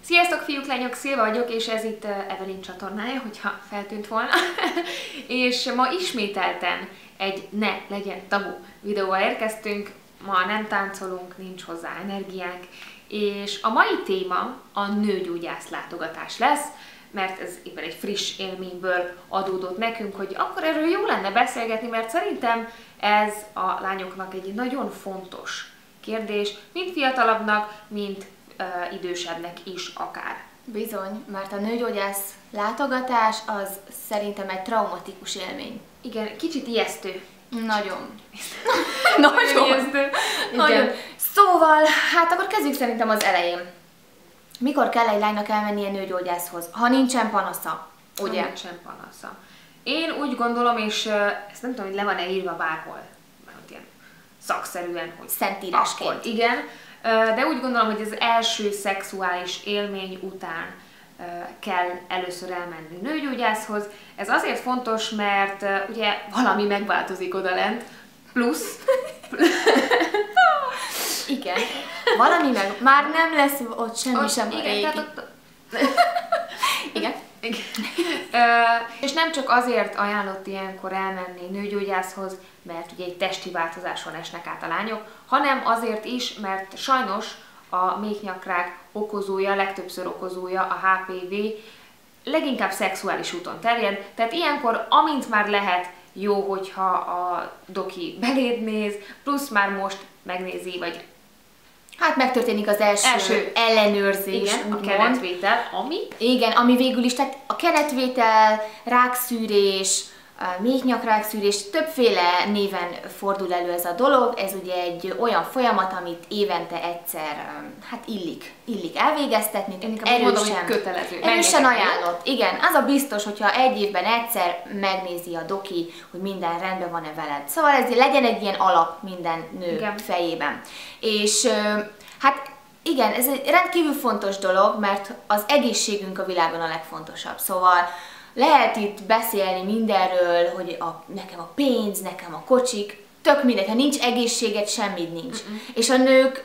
Sziasztok fiúk, lányok, Szilva vagyok, és ez itt Evelyn csatornája, hogyha feltűnt volna. És ma ismételten egy Ne legyen tabu videóval érkeztünk, ma nem táncolunk, nincs hozzá energiánk, és a mai téma a nőgyógyász látogatás lesz, mert ez éppen egy friss élményből adódott nekünk, hogy akkor erről jó lenne beszélgetni, mert szerintem ez a lányoknak egy nagyon fontos kérdés, mind fiatalabbnak, mind idősebbnek is akár. Bizony, mert a nőgyógyász látogatás az szerintem egy traumatikus élmény. Igen, kicsit ijesztő. Nagyon. Nagyon ijesztő. Nagyon. Szóval, hát akkor kezdjük szerintem az elején. Mikor kell egy lánynak elmennie nőgyógyászhoz, ha nincsen panasza, ugye? Ha nincsen panasza. Én úgy gondolom, és ezt nem tudom, hogy le van-e írva bárhol, mert ilyen szakszerűen, hogy szentírásként. Akkor, igen, de úgy gondolom, hogy az első szexuális élmény után kell először elmenni nőgyógyászhoz. Ez azért fontos, mert ugye valami megváltozik odalent, plusz... Igen, valami meg... Már nem lesz ott semmi sem igen, régi. tehát ott... Igen. Igen. És nem csak azért ajánlott ilyenkor elmenni nőgyógyászhoz, mert ugye egy testi változáson esnek át a lányok, hanem azért is, mert sajnos a méhnyakrák okozója, legtöbbször okozója a HPV leginkább szexuális úton terjed, tehát ilyenkor, amint már lehet, jó, hogyha a doki beléd néz, plusz már most megnézi, vagy hát megtörténik az első ellenőrzés, igen, a kenetvétel, ami? Igen, ami végül is, tehát a kenetvétel, rákszűrés, méhnyakrákszűrés, többféle néven fordul elő ez a dolog. Ez ugye egy olyan folyamat, amit évente egyszer, hát illik elvégeztetni. Erősen ajánlott. Igen, az a biztos, hogyha egy évben egyszer megnézi a doki, hogy minden rendben van-e veled. Szóval ez legyen egy ilyen alap minden nő fejében. És hát igen, ez egy rendkívül fontos dolog, mert az egészségünk a világon a legfontosabb. Szóval lehet itt beszélni mindenről, hogy nekem a pénz, nekem a kocsik, tök mindegy, ha nincs egészséged, semmit nincs. És a nők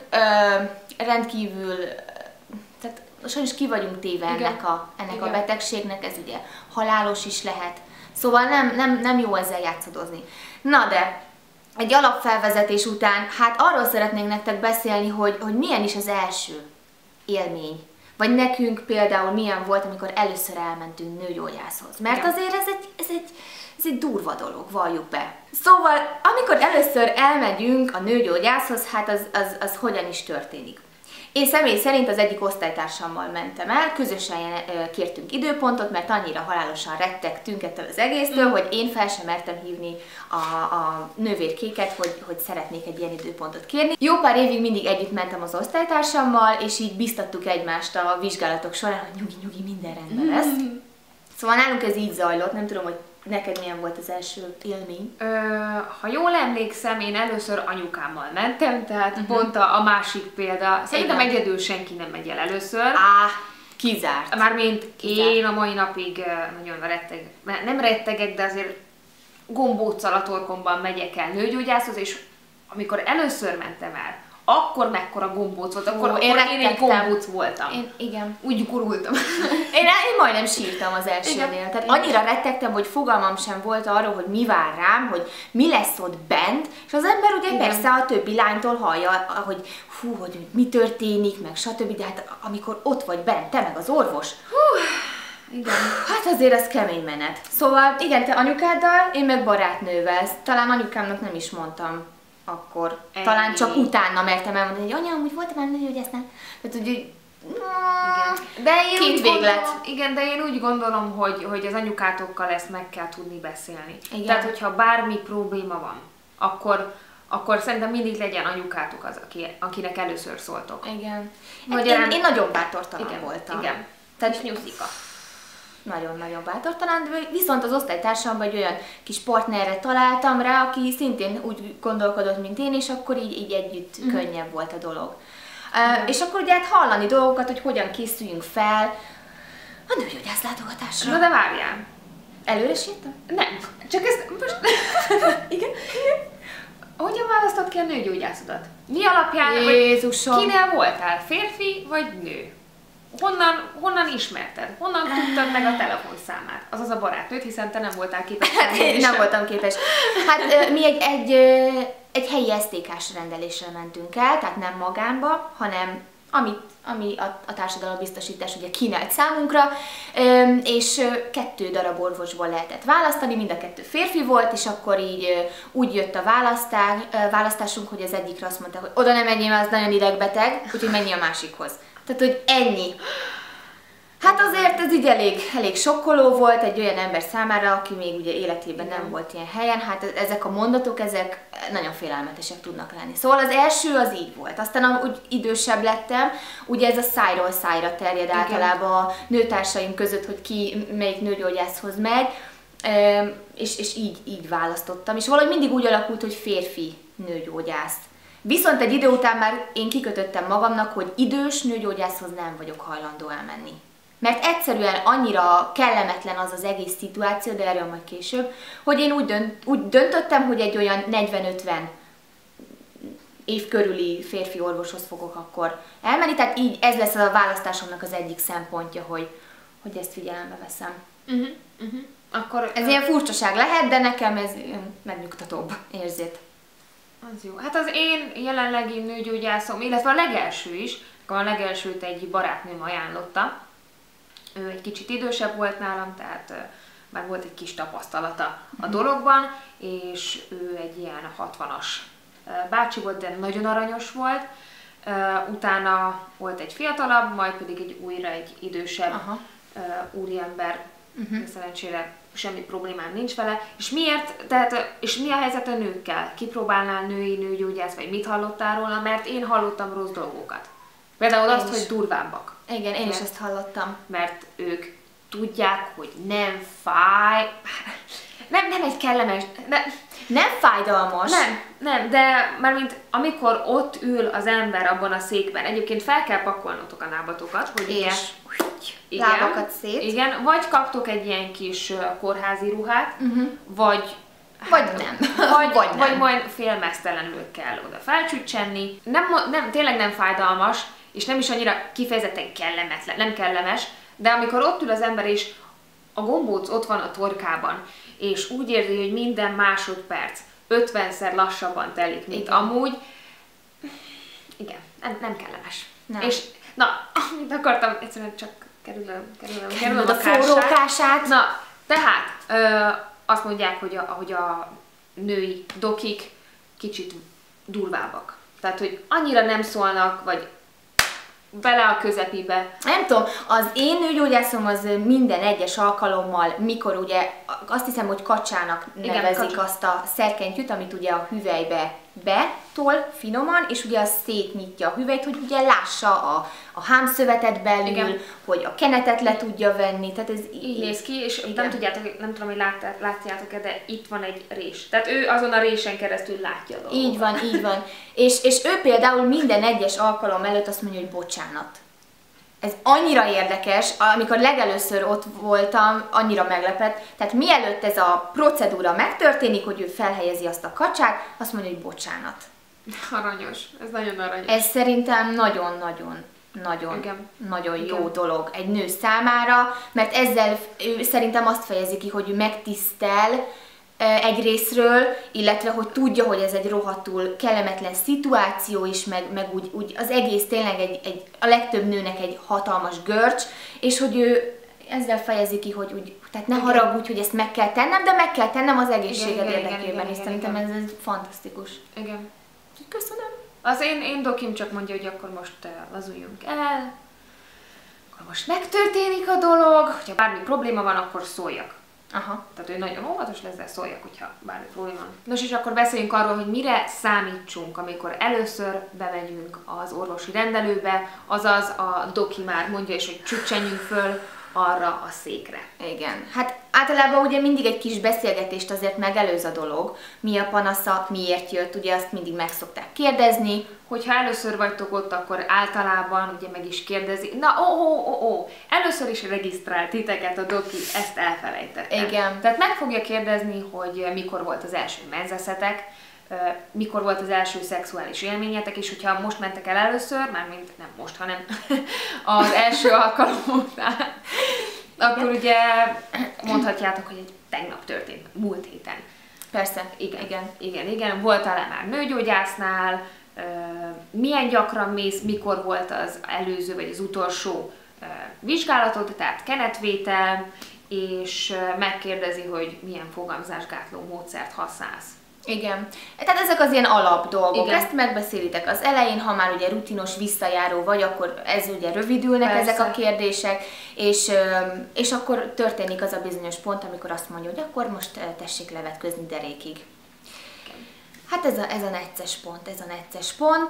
rendkívül, tehát sajnos ki vagyunk téve ennek a betegségnek, ez ugye halálos is lehet. Szóval nem jó ezzel játszadozni. Na de, egy alapfelvezetés után, hát arról szeretnénk nektek beszélni, hogy milyen is az első élmény. Vagy nekünk például milyen volt, amikor először elmentünk nőgyógyászhoz. Mert azért ez egy durva dolog, valljuk be. Szóval, amikor először elmegyünk a nőgyógyászhoz, hát az hogyan is történik. Én személy szerint az egyik osztálytársammal mentem el, közösen kértünk időpontot, mert annyira halálosan rettegtünk ettől az egésztől, hogy én fel sem mertem hívni a nővérkéket, hogy szeretnék egy ilyen időpontot kérni. Jó pár évig mindig együtt mentem az osztálytársammal, és így biztattuk egymást a vizsgálatok során, hogy nyugi, minden rendben lesz. Szóval nálunk ez így zajlott, nem tudom, hogy neked milyen volt az első élmény? Ha jól emlékszem, én először anyukámmal mentem, tehát pont a másik példa. Szerintem egyedül senki nem megy el először. Kizárt. Mármint én a mai napig nagyon nem rettegek, de azért gombóccal a torkomban megyek el nőgyógyászhoz, és amikor először mentem el, akkor mekkora gombóc volt, akkor én egy gombóc voltam. Igen. Úgy gurultam. Én majdnem sírtam az elsőnél. Tehát annyira rettegtem, hogy fogalmam sem volt arról, hogy mi vár rám, hogy mi lesz ott bent, és az ember ugye persze a többi lánytól hallja, hogy hogy mi történik, meg stb. De hát amikor ott vagy bent, te meg az orvos, igen. Hát azért az kemény menet. Szóval igen, te anyukáddal, én meg barátnővel. Talán anyukámnak nem is mondtam akkor. Talán csak utána mertem elmondani, hogy anya, amúgy voltam már nőgyógyásznál. Tehát úgy, két véglet. Igen, de én úgy gondolom, hogy az anyukátokkal ezt meg kell tudni beszélni. Igen. Tehát, hogyha bármi probléma van, akkor szerintem mindig legyen anyukátok az, akinek először szóltok. Igen. Én nagyon bátortalan voltam. Igen. Tehát nyuszika. Nagyon-nagyon bátortalan, viszont az osztálytársamban egy olyan kis partnerre találtam rá, aki szintén úgy gondolkodott, mint én, és akkor így együtt könnyebb volt a dolog. És akkor ugye hát hallani dolgokat, hogy hogyan készüljünk fel a nőgyógyász látogatásra. Na de várjál! Előre sírtam? Nem, csak ezt most... Igen? Hogyan választott ki a nőgyógyászodat? Mi alapján? Jézusom! Kinél voltál? Férfi vagy nő? honnan ismerted? Honnan tudtad meg a telefonszámát? Azaz a barátnőt, hiszen te nem voltál képes. Én nem voltam képes. Hát mi egy helyi STK-s rendelésre mentünk el, tehát nem magánba, hanem ami a társadalombiztosítás ugye kínált számunkra, és 2 darab orvosból lehetett választani, mind a 2 férfi volt, és akkor így úgy jött a választásunk, hogy az egyikre azt mondták, hogy oda nem menjél, mert az nagyon idegbeteg, úgyhogy menj a másikhoz. Tehát, hogy ennyi. Hát azért ez így elég sokkoló volt egy olyan ember számára, aki még ugye életében nem volt ilyen helyen, hát ezek a mondatok, ezek nagyon félelmetesek tudnak lenni. Szóval az első az így volt, aztán úgy idősebb lettem, ugye ez a szájról szájra terjed általában a nőtársaim között, hogy ki melyik nőgyógyászhoz megy, és így választottam, és valahogy mindig úgy alakult, hogy férfi nőgyógyász. Viszont egy idő után már én kikötöttem magamnak, hogy idős nőgyógyászhoz nem vagyok hajlandó elmenni. Mert egyszerűen annyira kellemetlen az egész szituáció, de erről majd később, hogy én úgy döntöttem, hogy egy olyan 40-50 év körüli férfi orvoshoz fogok akkor elmenni, tehát így ez lesz a választásomnak az egyik szempontja, hogy ezt figyelembe veszem. Akkor, ez ilyen furcsaság lehet, de nekem ez megnyugtatóbb érzet. Az jó. Hát az én jelenlegi nőgyógyászom, illetve a legelső is, a legelsőt egy barátnőm ajánlotta. Ő egy kicsit idősebb volt nálam, tehát már volt egy kis tapasztalata a dologban, és ő egy ilyen 60-as bácsi volt, de nagyon aranyos volt. Utána volt egy fiatalabb, majd pedig újra egy idősebb úriember, szerencsére semmi problémám nincs vele. És miért? És mi a helyzet a nőkkel? Kipróbálnál női nőgyógyász, vagy mit hallottál róla? Mert én hallottam rossz dolgokat. Például azt, hogy durvábbak. Igen, én is ezt hallottam. Mert ők tudják, hogy nem fáj. Nem egy kellemes. Nem fájdalmas. Nem, de mármint amikor ott ül az ember abban a székben, egyébként fel kell pakolnotok a lábatokat, hogy lábakat szét. Igen, vagy kaptok egy ilyen kis kórházi ruhát, vagy nem. Vagy majd félmeztelenül kell oda felcsücsenni. Tényleg nem fájdalmas, és nem is annyira kifejezetten kellemetlen, nem kellemes, de amikor ott ül az ember és a gombóc ott van a torkában, és úgy érzi, hogy minden másodperc 50-szer lassabban telik, mint amúgy, igen, nem kellemes. Nem. És na, amit akartam, egyszerűen csak kerülöm a forrókását. Na, tehát azt mondják, hogy a női dokik kicsit durvábbak. Tehát, hogy annyira nem szólnak, vagy bele a közepébe. Nem tudom, az én nőgyógyászom az minden egyes alkalommal, mikor ugye azt hiszem, hogy kacsának nevezik azt a szerkentyűt, amit ugye a hüvelybe betol finoman, és ugye az szétnyitja a hüvelyt, hogy ugye lássa a hámszövetet belül, hogy a kenetet le tudja venni, tehát ez így néz ki, és nem tudom, hogy látjátok-e, de itt van egy rés. Tehát ő azon a résen keresztül látja a dolgokat. Így van. És ő például minden egyes alkalom előtt azt mondja, hogy bocsánat. Ez annyira érdekes, amikor legelőször ott voltam, annyira meglepett. Tehát mielőtt ez a procedúra megtörténik, hogy ő felhelyezi azt a kacsát, azt mondja, hogy bocsánat. Aranyos, ez nagyon aranyos. Ez szerintem nagyon jó dolog egy nő számára, mert ezzel ő szerintem azt fejezi ki, hogy ő megtisztel egy részről, illetve hogy tudja, hogy ez egy rohadtul kellemetlen szituáció is, meg úgy az egész tényleg a legtöbb nőnek egy hatalmas görcs, és hogy ő ezzel fejezi ki, hogy tehát ne haragudj, hogy ezt meg kell tennem, de meg kell tennem az egészséged érdekében, és szerintem ez fantasztikus. Igen. Köszönöm. Az én dokim csak mondja, hogy akkor most lazuljunk el, akkor most megtörténik a dolog, hogyha bármi probléma van, akkor szóljak. Aha. Tehát ő nagyon óvatos lesz, de szóljak, hogyha bármi probléma van. Nos, és akkor beszéljünk arról, hogy mire számítsunk, amikor először bemegyünk az orvosi rendelőbe, azaz a doki már mondja is, hogy csüccsenjünk föl arra a székre. Igen. Hát általában ugye mindig egy kis beszélgetést azért megelőz a dolog. Mi a panasza, miért jött, ugye azt mindig meg szokták kérdezni. Hogyha először vagytok ott, akkor általában ugye meg is kérdezi. Na, először is regisztrált titeket a doki, ezt elfelejtettem. Igen. Tehát meg fogja kérdezni, hogy mikor volt az első menzeszetek, mikor volt az első szexuális élményetek, és hogyha most mentek el először, mármint nem most, hanem az első alkalom után, akkor ugye mondhatjátok, hogy tegnap történt, múlt héten. Persze, Igen. Voltál-e már nőgyógyásznál? Milyen gyakran mész, mikor volt az előző vagy az utolsó vizsgálatod, tehát kenetvétel, és megkérdezi, hogy milyen fogamzásgátló módszert használsz. Igen. Tehát ezek az ilyen alap dolgok. Igen. Ezt megbeszélitek az elején, ha már ugye rutinos visszajáró vagy, akkor ez ugye rövidülnek ezek a kérdések, és akkor történik az a bizonyos pont, amikor azt mondja, hogy akkor most tessék levetközni derékig. Hát ez a necces pont.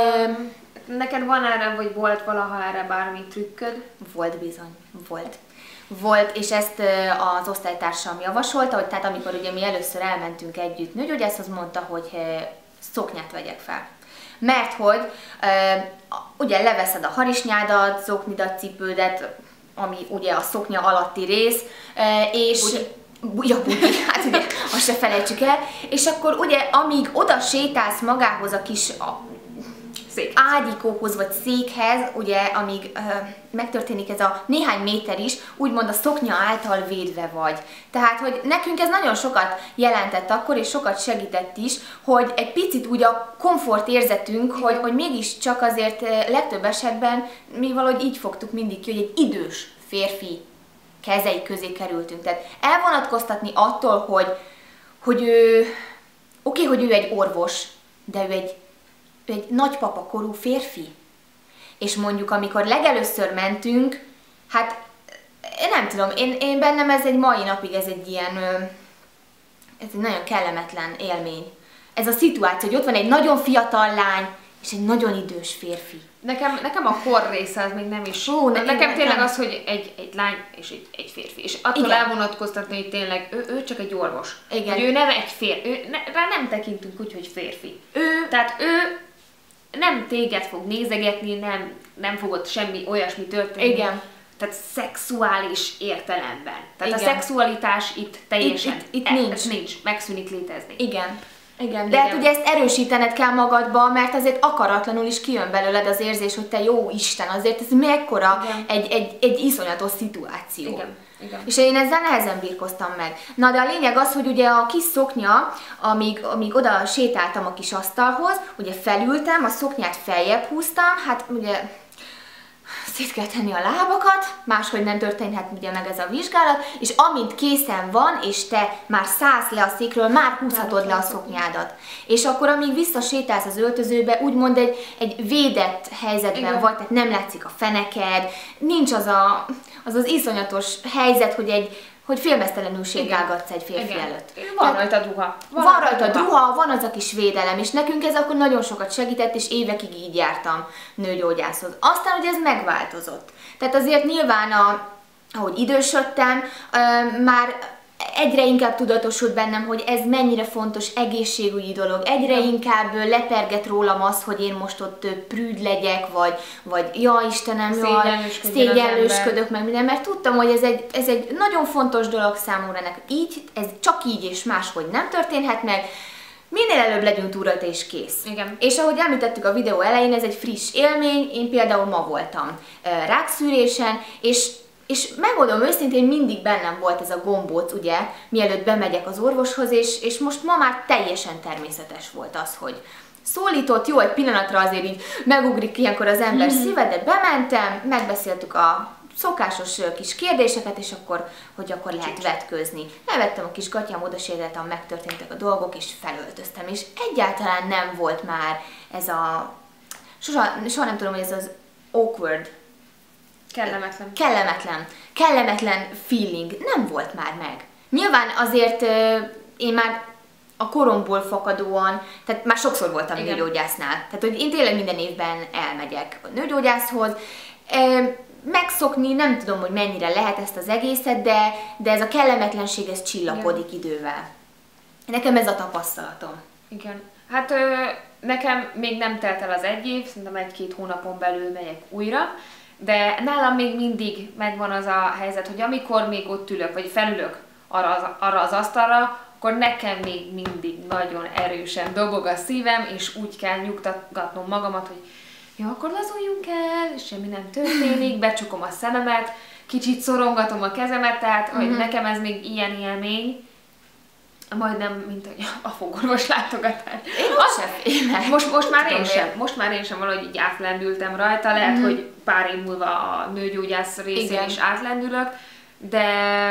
Neked van erre, vagy volt valaha erre bármi trükköd? Volt bizony, volt, és ezt az osztálytársam javasolta, hogy tehát amikor ugye mi először elmentünk együtt nőgyógyászhoz, mondta, hogy szoknyát vegyek fel. Mert hogy ugye leveszed a harisnyádat, zoknidat, cipődet, ami ugye a szoknya alatti rész, és... Budi, hát ugye azt se felejtsük el, és akkor ugye amíg oda sétálsz magához a kis ágyikóhoz vagy székhez, ugye amíg megtörténik ez a néhány méter is, úgymond a szoknya által védve vagy. Tehát, hogy nekünk ez nagyon sokat jelentett akkor, és sokat segített is, hogy egy picit úgy a komfortérzetünk, hogy mégiscsak azért legtöbb esetben mi valahogy így fogtuk mindig ki, hogy egy idős férfi kezei közé kerültünk. Tehát elvonatkoztatni attól, hogy ő, hogy ő egy orvos, de ő egy nagypapa korú férfi. És mondjuk, amikor legelőször mentünk, hát nem tudom, én bennem ez egy mai napig, ez egy ilyen, ez egy nagyon kellemetlen élmény. Ez a szituáció, hogy ott van egy nagyon fiatal lány, és egy nagyon idős férfi. Nekem a kor része az még nem is. Nekem tényleg az, hogy egy lány és egy férfi. És attól elvonatkoztatni, hogy tényleg ő csak egy orvos. Igen. Hogy ő nem egy férfi. Rá nem tekintünk úgy, hogy férfi. Tehát ő nem téged fog nézegetni, nem fogod semmi olyasmi történni. Igen. Tehát szexuális értelemben. Tehát igen. A szexualitás itt teljesen itt nincs, megszűnik létezni. Igen, de hát ugye ezt erősítened kell magadba, mert azért akaratlanul is kijön belőled az érzés, hogy te jó Isten, azért ez mekkora egy iszonyatos szituáció. Igen. És én ezzel nehezen birkoztam meg. Na de a lényeg az, hogy ugye a kis szoknya, amíg oda sétáltam a kis asztalhoz, ugye felültem, a szoknyát feljebb húztam, hát ugye szét kell tenni a lábakat, máshogy nem történhet ugye meg ez a vizsgálat, és amint készen van, és te már szállsz le a székről, már húzhatod le a szoknyádat. És akkor amíg visszasétálsz az öltözőbe, úgymond egy védett helyzetben vagy, tehát nem látszik a feneked, nincs az iszonyatos helyzet, hogy félmeztelenül sétálgatsz egy férfi előtt. Van rajta duha. Van rajta duha, van az a kis védelem, és nekünk ez akkor nagyon sokat segített, és évekig így jártam nőgyógyászhoz. Aztán ugye ez megváltozott. Tehát azért nyilván, ahogy idősödtem, már egyre inkább tudatosult bennem, hogy ez mennyire fontos egészségügyi dolog. Egyre inkább leperget rólam az, hogy én most ott prűd legyek, vagy ja Istenem, szégyenlősködök meg minden, mert tudtam, hogy ez egy nagyon fontos dolog számomra, ez csak így és máshogy nem történhet meg. Minél előbb legyünk túl rajta és kész. Igen. És ahogy említettük a videó elején, ez egy friss élmény, én például ma voltam rákszűrésen, és megmondom őszintén, mindig bennem volt ez a gombóc, ugye, mielőtt bemegyek az orvoshoz, és most ma már teljesen természetes volt az, hogy szólított, jó, egy pillanatra azért így megugrik ilyenkor az ember szíve, de bementem, megbeszéltük a szokásos kis kérdéseket, és akkor lehet vetközni. Levettem a kis gatyám, oda sétáltam, megtörténtek a dolgok, és felöltöztem, és egyáltalán nem volt már ez a... Soha nem tudom, hogy ez az awkward, kellemetlen feeling nem volt már meg. Nyilván azért én már a koromból fakadóan, tehát már sokszor voltam nőgyógyásznál. Tehát, hogy én tényleg minden évben elmegyek a nőgyógyászhoz. Megszokni nem tudom, hogy mennyire lehet ezt az egészet, de ez a kellemetlenség, ez csillapodik idővel. Nekem ez a tapasztalatom. Igen. Hát nekem még nem telt el az egy év, szerintem 1-2 hónapon belül megyek újra, de nálam még mindig megvan az a helyzet, hogy amikor még ott ülök, vagy felülök arra az asztalra, akkor nekem még mindig nagyon erősen dobog a szívem, és úgy kell nyugtatgatnom magamat, hogy jó, akkor lazuljunk el, és semmi nem történik, becsukom a szememet, kicsit szorongatom a kezemet, tehát hogy nekem ez még ilyen élmény, majdnem, mint a fogorvos látogatás. Én azt sem félek. Most már én sem valahogy így átlendültem rajta, lehet, hogy pár év múlva a nőgyógyász részén is átlendülök, de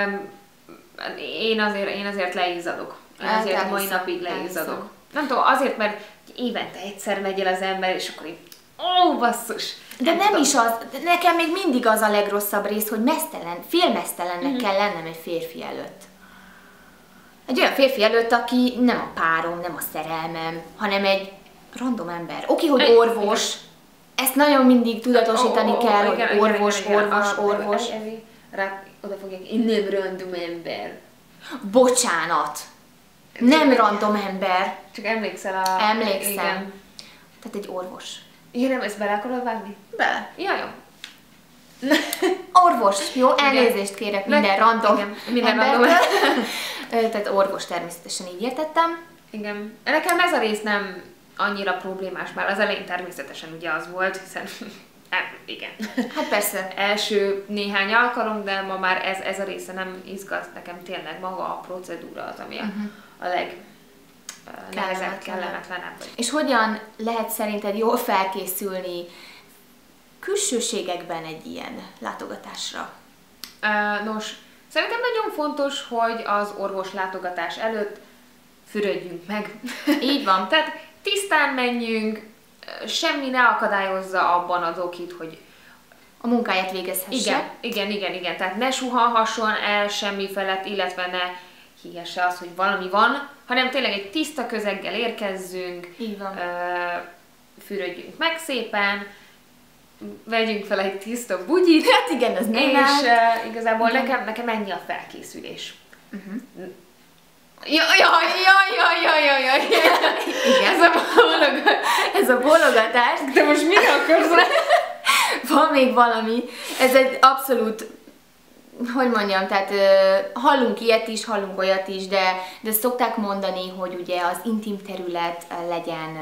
én azért leizzadok. Én azért mai napig leizzadok. Nem tudom, azért, mert évente egyszer megy el az ember, és akkor így, ó, basszus! De nem is az, nekem még mindig az a legrosszabb rész, hogy félmeztelennek kell lennem egy férfi előtt. Egy olyan férfi előtt, aki nem a párom, nem a szerelmem, hanem egy random ember. Oké, hogy orvos, ezt nagyon mindig tudatosítani kell, hogy orvos. Oda fogják, én nem random ember. Bocsánat, nem random ember. Csak emlékszel a... Emlékszem. Igen. Tehát egy orvos. Ja, nem, ezt bele akarod vágni? Bele. Ja, jó. Orvos, jó? Elnézést kérek minden random embertől. Tehát orvos természetesen így értettem. Igen. Nekem ez a rész nem annyira problémás, már az elején természetesen ugye az volt, hiszen igen. Hát persze. Első néhány alkalom, de ma már ez a része nem izgat, nekem tényleg maga a procedúra az, ami a legnehezebb, kellemetlenebb. És hogyan lehet szerinted jól felkészülni külsőségekben egy ilyen látogatásra? Nos, szerintem nagyon fontos, hogy az orvos látogatás előtt fürödjünk meg. Így van. Tehát tisztán menjünk, semmi ne akadályozza abban az okit, hogy a munkáját végezhesse. Igen. Tehát ne suhanhasson el semmi felett, illetve ne hihesse az, hogy valami van, hanem tényleg egy tiszta közeggel érkezzünk, így van. Fürödjünk meg szépen, vegyünk fel egy tiszta bugyit. Hát igen, ez nem és igazából nekem ennyi a felkészülés. Jaj. Igen. Ez a bólogatás. De most mire akarsz? Van még valami. Ez egy abszolút, hogy mondjam, tehát hallunk ilyet is, hallunk olyat is, de szokták mondani, hogy ugye az intim terület legyen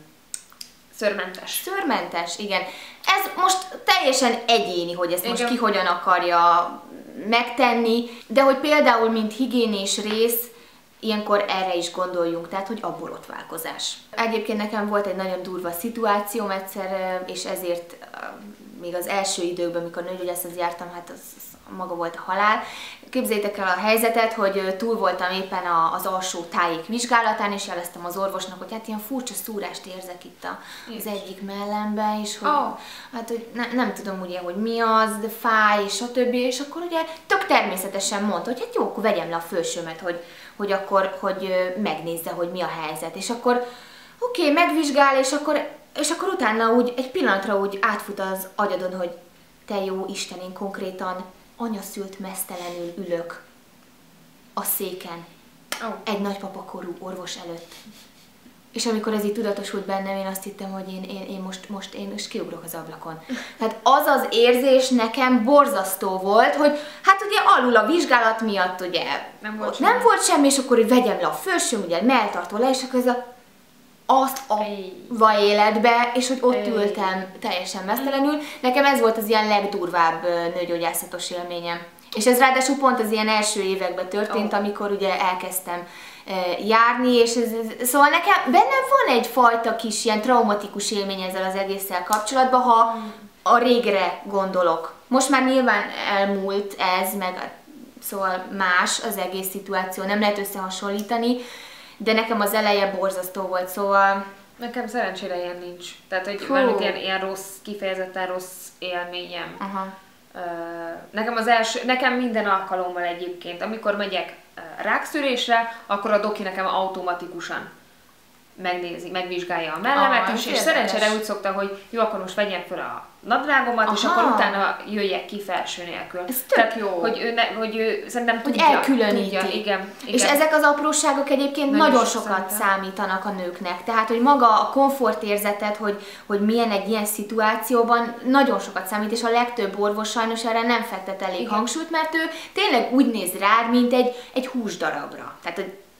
szőrmentes. Szőrmentes, igen. Ez most teljesen egyéni, hogy ezt most ki hogyan akarja megtenni, de hogy például, mint higiénés rész, ilyenkor erre is gondoljunk, tehát, hogy a borotválkozás. Egyébként nekem volt egy nagyon durva szituációm egyszer, és ezért még az első időkben, amikor nőgyógyászhoz jártam, hát az maga volt a halál. Képzeljétek el a helyzetet, hogy túl voltam éppen az alsó tájék vizsgálatán, és jeleztem az orvosnak, hogy hát ilyen furcsa szúrást érzek itt az egyik mellemben, és hogy, hát, hogy nem tudom ugye, hogy mi az, de fáj, és a többi, és akkor ugye tök természetesen mondta, hogy hát jó, akkor vegyem le a fősömet, hogy akkor megnézze, hogy mi a helyzet. És akkor oké, megvizsgál, és akkor utána úgy egy pillanatra úgy átfut az agyadon, hogy te jó Isten, én konkrétan anyaszült meztelenül ülök a széken egy nagypapakorú orvos előtt. És amikor ez így tudatosult bennem, én azt hittem, hogy én most kiugrok az ablakon. Tehát az az érzés nekem borzasztó volt, hogy hát ugye alul a vizsgálat miatt ugye nem volt semmi, és akkor hogy vegyem le a fősöm, ugye melltartó le, és akkor ez azt a életbe, és hogy ott ültem teljesen mesztelenül. Nekem ez volt az ilyen legdurvább nőgyógyászatos élményem. És ez ráadásul pont az ilyen első években történt, amikor ugye elkezdtem járni, és szóval nekem bennem van egyfajta kis ilyen traumatikus élmény ezzel az egésszel kapcsolatban, ha a régre gondolok. Most már nyilván elmúlt ez, meg szóval más az egész szituáció, nem lehet összehasonlítani, de nekem az eleje borzasztó volt, szóval... Nekem szerencsére ilyen nincs. Tehát, hogy mármint ilyen rossz, kifejezetten rossz élményem. Nekem minden alkalommal egyébként, amikor megyek rákszűrésre, akkor a doki nekem automatikusan megvizsgálja a mellemet is, és szerencsére úgy szokta, hogy jó, akkor most vegyem fel a nadrágomat, és akkor utána jöjjek ki felső nélkül. Ez tök jó. Hogy ő szerintem tudja. Hogy elkülöníti. Igen. És ezek az apróságok egyébként nagyon sokat számítanak a nőknek. Tehát, hogy maga a komfortérzetet, hogy milyen egy ilyen szituációban nagyon sokat számít, és a legtöbb orvos sajnos erre nem fektet elég hangsúlyt, mert ő tényleg úgy néz rád, mint egy húsdarabra. Tehát, hogy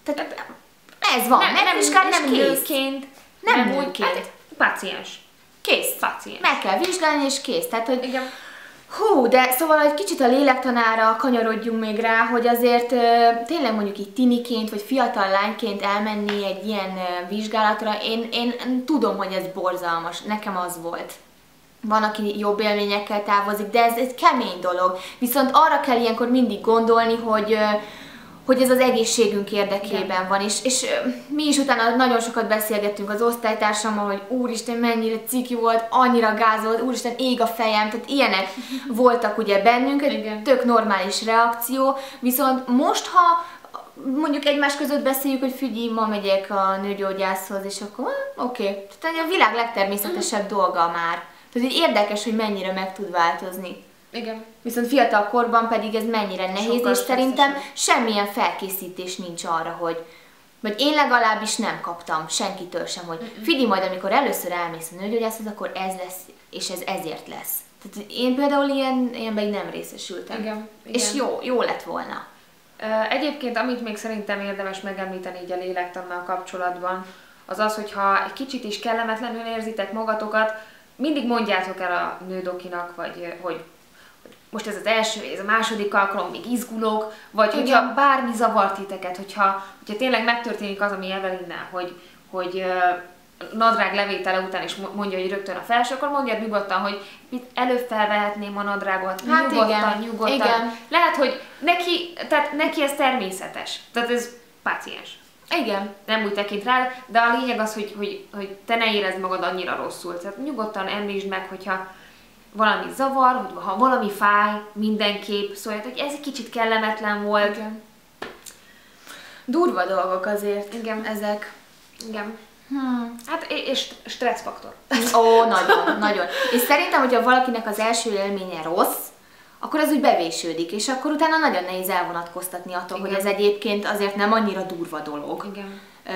Tehát ez van, megvizsgálni és nem kész. nőként, Nem úgy, nőként. hát páciens. Kész. Páciens. Meg kell vizsgálni és kész. Tehát, hogy Igen. hú, de szóval egy kicsit a lélektanára kanyarodjunk még rá, hogy azért tényleg mondjuk így tiniként, vagy fiatal lányként elmenni egy ilyen vizsgálatra, én tudom, hogy ez borzalmas, nekem az volt. Van, aki jobb élményekkel távozik, de ez egy kemény dolog. Viszont arra kell ilyenkor mindig gondolni, hogy ez az egészségünk érdekében van, és mi is utána nagyon sokat beszélgettünk az osztálytársammal, hogy úristen, mennyire ciki volt, annyira gázolt, úristen, ég a fejem, tehát ilyenek voltak ugye bennünk, egy tök normális reakció, viszont most, ha mondjuk egymás között beszéljük, hogy figyelj, ma megyek a nőgyógyászhoz, és akkor oké. Tehát a világ legtermészetesebb dolga már. Tehát így érdekes, hogy mennyire meg tud változni. Igen. Viszont fiatal korban pedig ez mennyire nehéz, Sokkal és szerintem stresszesebb. semmilyen felkészítés nincs arra, vagy én legalábbis nem kaptam senkitől sem, hogy figyelj, majd amikor először elmész a nőgyógyászhoz, akkor ez lesz, és ez ezért lesz. Tehát én például ilyenben nem részesültem. Igen. És jó lett volna. Egyébként, amit még szerintem érdemes megemlíteni így a lélektannal kapcsolatban, az az, hogyha egy kicsit is kellemetlenül érzitek magatokat, mindig mondjátok el a nődokinak, vagy hogy most ez az első, ez a második alkalom, még izgulok, vagy hogyha bármi zavart titeket, hogyha tényleg megtörténik az, ami Evelynnel, hogy nadrág levétele után is mondja, hogy rögtön a felső, akkor mondjad nyugodtan, hogy előbb felvehetném a nadrágot, Hát nyugodtan. igen. Lehet, hogy neki ez természetes, tehát ez páciens. Igen. Nem úgy tekint rád, de a lényeg az, hogy te ne érezd magad annyira rosszul. Tehát nyugodtan említsd meg, hogyha valami zavar, hogy ha valami fáj, mindenképp szólj, hogy ez egy kicsit kellemetlen volt. Igen. Durva dolgok azért. Igen. Ezek. Igen. Hát és stresszfaktor. Ó, nagyon, nagyon. És szerintem, hogyha valakinek az első élménye rossz, akkor ez úgy bevésődik, és akkor utána nagyon nehéz elvonatkoztatni attól, Igen. hogy ez egyébként azért nem annyira durva dolog. Igen.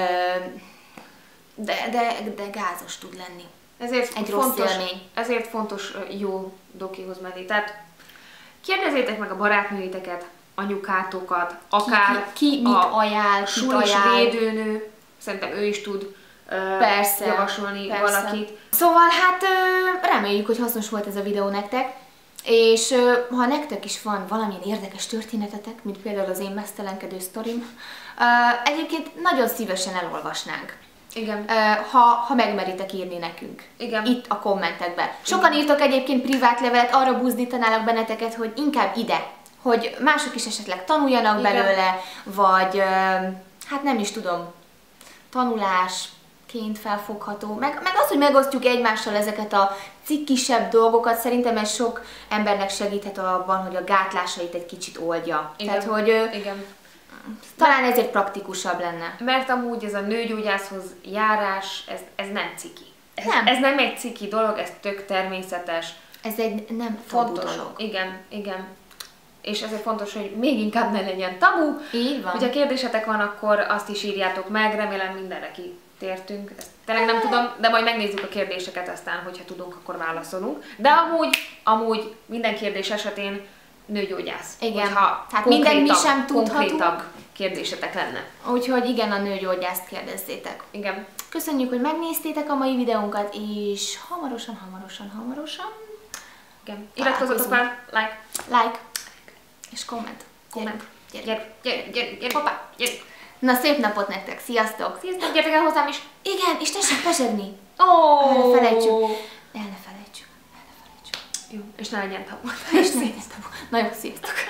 De gázos tud lenni. Ezért Egy rossz élmény. Ezért fontos jó dokihoz menni. Tehát kérdezzétek meg a barátnőiteket, anyukátokat, akár Ki mit ajánl, kit sulis ajánl. védőnő, szerintem ő is tud Persze, javasolni persze. valakit. Szóval hát reméljük, hogy hasznos volt ez a videó nektek, és ha nektek is van valamilyen érdekes történetetek, mint például az én mesztelenkedő sztorim, egyébként nagyon szívesen elolvasnánk. Igen. Ha megmeritek írni nekünk. Igen. Itt a kommentekben. Sokan írtak egyébként privát levelet, arra buzdítanálak benneteket, hogy inkább ide, hogy mások is esetleg tanuljanak Igen. belőle, vagy hát nem is tudom, tanulásként felfogható, meg az, hogy megosztjuk egymással ezeket a cikkisebb dolgokat, szerintem ez sok embernek segíthet abban, hogy a gátlásait egy kicsit oldja. Igen. Tehát, hogy Igen. talán ezért praktikusabb lenne. Mert amúgy ez a nőgyógyászhoz járás, ez nem ciki. Nem. Ez nem egy ciki dolog, ez tök természetes. Ez egy nem tabu Fontos. dolog. Igen, igen. És ezért fontos, hogy még inkább ne legyen tabu. Így van. Hogyha kérdésetek van, akkor azt is írjátok meg, remélem mindenre kitértünk. Ezt tényleg nem tudom, de majd megnézzük a kérdéseket, aztán, hogyha tudunk, akkor válaszolunk. De amúgy minden kérdés esetén nőgyógyász. Igen. Hogyha Tehát mindent mi sem konkrétabb tudhatunk. kérdésetek lenne. Úgyhogy igen, a nőgyógyászt kérdezzétek. Igen. Köszönjük, hogy megnéztétek a mai videónkat, és hamarosan Igen. Iratkozzatok fel, like és komment. Gyere. Hoppá. Gyere. Na, szép napot nektek, sziasztok! Sziasztok, gyertek el hozzám is. Igen, és tessék pesegni! Ó. El ne felejtsük. El ne felejtsük. Jó, és ne legyen tabu. És ne legyen tabu. Na jó, sziasztok!